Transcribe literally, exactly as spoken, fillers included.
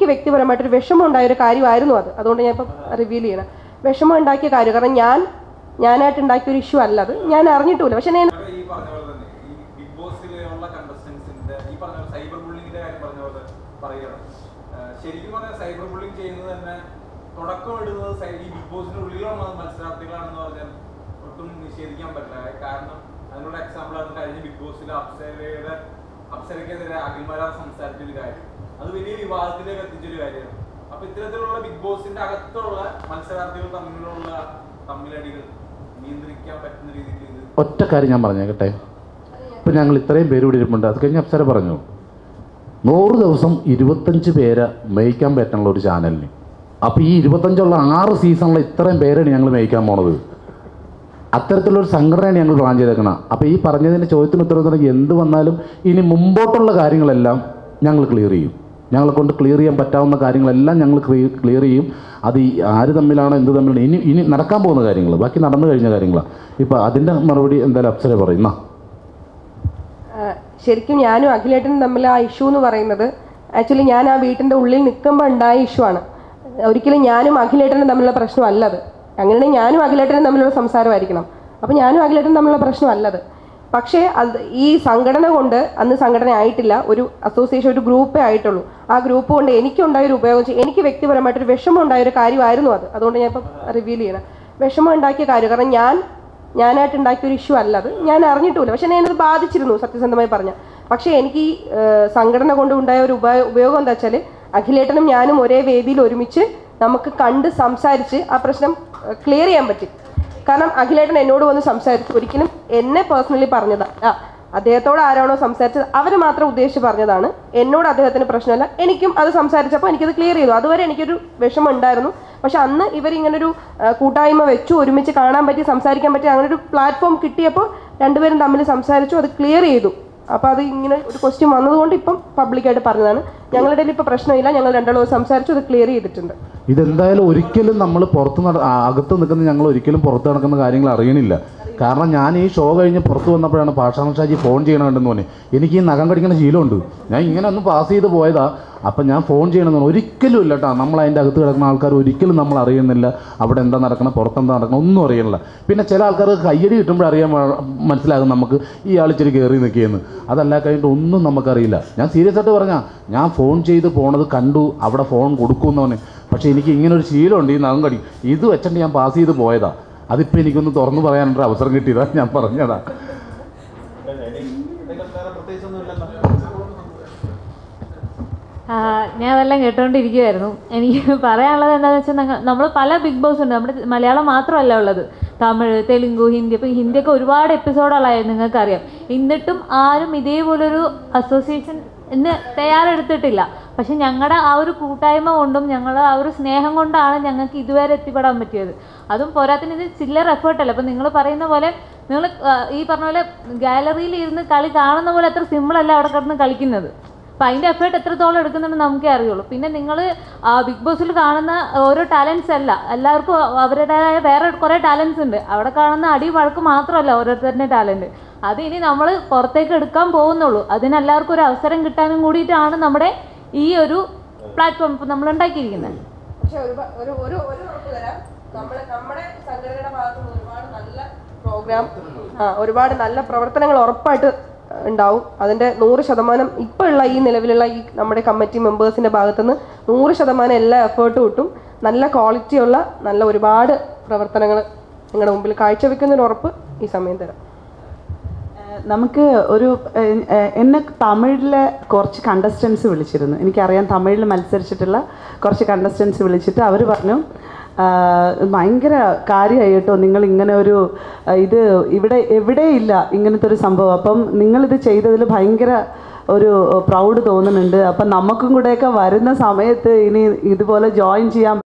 എനിക്ക് വ്യക്തിപരമായിട്ടൊരു വിഷമം ഉണ്ടായ ഒരു കാര്യമായിരുന്നു അത്. അതുകൊണ്ട് ഞാൻ ഇപ്പം റിവീൽ ചെയ്യണം. വിഷമം ഉണ്ടാക്കിയ കാര്യം കാരണം ഞാൻ ഞാനായിട്ട് ഉണ്ടാക്കിയ ഒരു ഇഷ്യൂ അല്ല അത്. ഞാൻ അറിഞ്ഞിട്ടില്ല. പക്ഷെ ഞാൻ ശരിക്കും പറഞ്ഞാൽ സൈബർ ബുള്ളിങ് ചെയ്യുന്നത് തന്നെ തുടക്കം ഇടുന്നത് ഈ ബിഗ് ബോസിന്റെ ഉള്ളിലുള്ള മത്സരാർത്ഥികളാണെന്ന് പറഞ്ഞാൽ ഒട്ടും നിഷേധിക്കാൻ പറ്റില്ല. കാരണം അതിനുള്ള എക്സാമ്പിൾ ആണ് കഴിഞ്ഞ ബിഗ് ബോസിലെ അപ്സരയുടെ അപ്സരയ്ക്കെതിരെ അഖിൽമാരാർ സംസാരിച്ചൊരു കാര്യം. അത് വലിയ വിവാദത്തിലേക്ക് എത്തിച്ചൊരു കാര്യമാണ്. അപ്പൊ ഇത്തരത്തിലുള്ള ബിഗ് ബോസിന്റെ അകത്തുള്ള മത്സരാർത്ഥികൾ തമ്മിലുള്ള തമ്മിലടികൾ നിയന്ത്രിക്കാൻ പറ്റുന്ന രീതിയിൽ ഒറ്റ കാര്യം ഞാൻ പറഞ്ഞേക്കട്ടെ. ഇപ്പൊ ഞങ്ങൾ ഇത്രയും പേര് കൂടി ഇരിപ്പുണ്ട്. അത് കഴിഞ്ഞ് അപ്സര പറഞ്ഞു നൂറ് ദിവസം ഇരുപത്തഞ്ച് പേരെ മേയ്ക്കാൻ പറ്റുള്ള ഒരു ചാനലിന്. അപ്പോൾ ഈ ഇരുപത്തഞ്ചുള്ള ആറ് സീസണിലെ ഇത്രയും പേരാണ് ഞങ്ങൾ മേയ്ക്കാൻ പോണത്. അത്തരത്തിലുള്ളൊരു സംഘടനയാണ് ഞങ്ങൾ പ്ലാൻ ചെയ്തേക്കണം. അപ്പോൾ ഈ പറഞ്ഞതിൻ്റെ ചോദ്യത്തിന് ഉത്തരവുണ്ടെങ്കിൽ എന്ത് വന്നാലും ഇനി മുമ്പോട്ടുള്ള കാര്യങ്ങളെല്ലാം ഞങ്ങൾ ക്ലിയർ ചെയ്യും. ഞങ്ങളെ കൊണ്ട് ക്ലിയർ ചെയ്യാൻ പറ്റാവുന്ന കാര്യങ്ങളെല്ലാം ഞങ്ങൾ ക്ലിയർ ചെയ്യും. അത് ഈ ആര് തമ്മിലാണോ എന്ത് തമ്മിലാണോ ഇനി ഇനി നടക്കാൻ പോകുന്ന കാര്യങ്ങൾ ബാക്കി നടന്നു കഴിഞ്ഞ കാര്യങ്ങളാണ്. ഇപ്പോൾ അതിൻ്റെ മറുപടി എന്തായാലും അപ്സര പറയുന്ന. ശരിക്കും ഞാനും അഖിലേട്ടനും തമ്മിൽ ആ ഇഷ്യൂ എന്ന് പറയുന്നത് ആക്ച്വലി ഞാൻ ആ വീട്ടിൻ്റെ ഉള്ളിൽ നിൽക്കുമ്പോൾ ഉണ്ടായ ഇഷ്യൂ ആണ്. ഒരിക്കലും ഞാനും അഖിലേട്ടനും തമ്മിലുള്ള പ്രശ്നമല്ലത്. അങ്ങനെയാണെങ്കിൽ ഞാനും അഖിലേട്ടനും തമ്മിലുള്ള സംസാരമായിരിക്കണം. അപ്പോൾ ഞാനും അഖിലേട്ടനും തമ്മിലുള്ള പ്രശ്നമല്ലത്. പക്ഷേ അത് ഈ സംഘടന കൊണ്ട് അന്ന് സംഘടന ആയിട്ടില്ല, ഒരു അസോസിയേഷൻ ഒരു ഗ്രൂപ്പേ ആയിട്ടുള്ളൂ. ആ ഗ്രൂപ്പ് കൊണ്ട് എനിക്കുണ്ടായൊരു ഉപയോഗം എനിക്ക് വ്യക്തിപരമായിട്ടൊരു വിഷമം ഉണ്ടായൊരു കാര്യമായിരുന്നു അത്. അതുകൊണ്ട് ഞാൻ ഇപ്പം റിവീൽ ചെയ്യണം. വിഷമം ഉണ്ടാക്കിയ കാര്യം കാരണം ഞാൻ ഞാനായിട്ട് ഉണ്ടാക്കിയ ഒരു ഇഷ്യൂ അല്ല അത്. ഞാൻ അറിഞ്ഞിട്ടില്ല. പക്ഷെ ഞാനത് ബാധിച്ചിരുന്നു സത്യസന്ധമായി പറഞ്ഞാൽ. പക്ഷേ എനിക്ക് ഈ സംഘടന കൊണ്ട് ഉണ്ടായ ഒരു ഉപ ഉപയോഗം എന്താ വെച്ചാൽ അഖിലേട്ടനും ഞാനും ഒരേ വേദിയിൽ ഒരുമിച്ച് നമുക്ക് കണ്ട് സംസാരിച്ച് ആ പ്രശ്നം ക്ലിയർ ചെയ്യാൻ പറ്റി. കാരണം അഖിലേട്ടൻ എന്നോട് വന്ന് സംസാരിച്ചു. ഒരിക്കലും എന്നെ പേഴ്സണലി പറഞ്ഞതാണ്. അദ്ദേഹത്തോട് ആരാണോ സംസാരിച്ചത് അവർ മാത്രം ഉദ്ദേശിച്ച് പറഞ്ഞതാണ്. എന്നോട് അദ്ദേഹത്തിന് പ്രശ്നമല്ല. എനിക്കും അത് സംസാരിച്ചപ്പോൾ എനിക്കത് ക്ലിയർ ചെയ്തു. അതുവരെ എനിക്കൊരു വിഷമം ഉണ്ടായിരുന്നു. പക്ഷെ അന്ന് ഇവരിങ്ങനൊരു കൂട്ടായ്മ വെച്ചു, ഒരുമിച്ച് കാണാൻ പറ്റി, സംസാരിക്കാൻ പറ്റി, അങ്ങനെ ഒരു പ്ലാറ്റ്ഫോം കിട്ടിയപ്പോൾ രണ്ടുപേരും തമ്മിൽ സംസാരിച്ചു, അത് ക്ലിയർ ചെയ്തു. അപ്പോൾ അത് ഇങ്ങനെ ഒരു ക്വസ്റ്റ്യൻ വന്നതുകൊണ്ട് ഇപ്പം പബ്ലിക്കായിട്ട് പറഞ്ഞതാണ്. ഞങ്ങളുടെ ഇടയിൽ ഇപ്പോൾ പ്രശ്നമില്ല. ഞങ്ങൾ രണ്ടാളും സംസാരിച്ചു, അത് ക്ലിയർ ചെയ്തിട്ടുണ്ട്. ഇതെന്തായാലും ഒരിക്കലും നമ്മൾ പുറത്ത് നട അകത്ത് നിൽക്കുന്ന ഞങ്ങൾ ഒരിക്കലും പുറത്ത് നടക്കുന്ന കാര്യങ്ങൾ അറിയണില്ല. കാരണം ഞാൻ ഈ ഷോ കഴിഞ്ഞ് പുറത്ത് വന്നപ്പോഴാണ് പാഷാണ ഷാജി ഫോൺ ചെയ്യണമെന്ന് തോന്നി. എനിക്ക് ഈ നഖം കടിക്കുന്ന ശീലമുണ്ട്. ഞാൻ ഇങ്ങനെ ഒന്ന് പാസ് ചെയ്ത് പോയതാ. അപ്പം ഞാൻ ഫോൺ ചെയ്യണമെന്ന് തോന്നി. ഒരിക്കലും ഇല്ല കേട്ടോ. നമ്മൾ അതിൻ്റെ അകത്ത് കിടക്കുന്ന ആൾക്കാർ ഒരിക്കലും നമ്മൾ അറിയുന്നില്ല. അവിടെ എന്താ നടക്കണം, പുറത്തെന്താ നടക്കണം, ഒന്നും അറിയണില്ല. പിന്നെ ചില ആൾക്കാർക്ക് കയ്യടി കിട്ടുമ്പോൾ അറിയാൻ മനസ്സിലാകും നമുക്ക് ഈ ആൾ ഇച്ചിരി കയറി നിൽക്കുകയെന്ന്. അതല്ല കഴിഞ്ഞിട്ട് ഒന്നും നമുക്കറിയില്ല. ഞാൻ സീരിയസ് ആയിട്ട് പറഞ്ഞാൽ ഞാൻ ഫോൺ ചെയ്ത് പോണത് കണ്ടു, അവിടെ ഫോൺ കൊടുക്കുമെന്ന് പറഞ്ഞു. പക്ഷേ എനിക്ക് ഇങ്ങനെ ഒരു ശീലമുണ്ട്, ഈ നഖം കടി ഇത് വെച്ചിട്ട് ഞാൻ പാസ് ചെയ്ത് പോയതാ. അതിപ്പോൾ എനിക്കൊന്ന് തുറന്നു പറയാനൊരു അവസരം കിട്ടിയതാ, ഞാൻ പറഞ്ഞതാ. ഞാൻ അതെല്ലാം കേട്ടോണ്ടിരിക്കുമായിരുന്നു. എനിക്ക് പറയാനുള്ളത് എന്താണെന്ന് വെച്ചാൽ നമ്മൾ പല ബിഗ് ബോസ് ഉണ്ട്. നമ്മുടെ മലയാളം മാത്രമല്ല ഉള്ളത്, തമിഴ്, തെലുങ്ക്, ഹിന്ദി. അപ്പോൾ ഹിന്ദിയൊക്കെ ഒരുപാട് എപ്പിസോഡുകളായിരുന്നു, നിങ്ങൾക്കറിയാം. എന്നിട്ടും ആരും ഇതേപോലൊരു അസോസിയേഷൻ ഇന്ന് തയ്യാറെടുത്തിട്ടില്ല. പക്ഷെ ഞങ്ങളുടെ ആ ഒരു കൂട്ടായ്മ കൊണ്ടും ഞങ്ങളുടെ ആ ഒരു സ്നേഹം കൊണ്ടാണ് ഞങ്ങൾക്ക് ഇതുവരെ എത്തിപ്പെടാൻ പറ്റിയത്. അതും പോരാത്തിന് ഇത് ചില്ലർ എഫേർട്ടല്ല. അപ്പം നിങ്ങൾ പറയുന്ന പോലെ നിങ്ങൾ ഈ പറഞ്ഞ പോലെ ഗാലറിയിൽ ഇരുന്ന് കളി കാണുന്ന പോലെ അത്ര സിമ്പിളല്ല അവിടെ കിടന്ന് കളിക്കുന്നത്. അപ്പം അതിൻ്റെ എഫേർട്ട് എത്രത്തോളം എടുക്കുന്നുണ്ടെന്ന് നമുക്കേ അറിയുള്ളൂ. പിന്നെ നിങ്ങൾ ബിഗ് ബോസിൽ കാണുന്ന ഓരോ ടാലൻസ് അല്ല, എല്ലാവർക്കും അവരുടേതായ വേറെ കുറേ ടാലൻസ് ഉണ്ട്. അവിടെ കാണുന്ന അടി വഴക്ക് മാത്രമല്ല ഓരോരുത്തരുടെ ടാലൻറ്റ്. അത് ഇനി നമ്മൾ പുറത്തേക്ക് എടുക്കാൻ പോകുന്നുള്ളൂ. അതിനെല്ലാവർക്കും ഒരു അവസരം കിട്ടാനും കൂടിയിട്ടാണ് നമ്മുടെ ഈ ഒരു പ്ലാറ്റ്ഫോം ഇപ്പം നമ്മൾ ഉണ്ടാക്കിയിരിക്കുന്നത്. പക്ഷെ ഒരു ഒരു ഒരു ഉറപ്പ് തരാം, നമ്മൾ നമ്മുടെ സംഘടനയുടെ ഭാഗത്തുനിന്ന് ഒരുപാട് നല്ല പ്രോഗ്രാം ആ ഒരുപാട് നല്ല പ്രവർത്തനങ്ങൾ ഉറപ്പായിട്ട് ഉണ്ടാവും. അതിൻ്റെ നൂറ് ശതമാനം ഇപ്പോൾ ഉള്ള ഈ നിലവിലുള്ള ഈ നമ്മുടെ കമ്മിറ്റി മെമ്പേഴ്സിൻ്റെ ഭാഗത്തുനിന്ന് നൂറ് ശതമാനം എല്ലാ എഫേർട്ടും കിട്ടും. നല്ല ക്വാളിറ്റിയുള്ള നല്ല ഒരുപാട് പ്രവർത്തനങ്ങൾ നിങ്ങളുടെ മുമ്പിൽ കാഴ്ചവെക്കുന്നതിന് ഉറപ്പ് ഈ സമയം തരാം. നമുക്ക് ഒരു എന്നെ തമിഴിലെ കുറച്ച് കണ്ടസ്റ്റൻസ് വിളിച്ചിരുന്നു. എനിക്കറിയാം തമിഴിൽ മത്സരിച്ചിട്ടുള്ള കുറച്ച് കണ്ടസ്റ്റൻസ് വിളിച്ചിട്ട് അവർ പറഞ്ഞു ഭയങ്കര കാര്യമായി കേട്ടോ, നിങ്ങൾ ഇങ്ങനെ ഒരു ഇത് ഇവിടെ എവിടെയില്ല ഇങ്ങനത്തെ ഒരു സംഭവം. അപ്പം നിങ്ങളിത് ചെയ്തതിൽ ഭയങ്കര ഒരു പ്രൗഡ് തോന്നുന്നുണ്ട്. അപ്പം നമുക്കും കൂടെയൊക്കെ വരുന്ന സമയത്ത് ഇനി ഇതുപോലെ ജോയിൻ ചെയ്യാൻ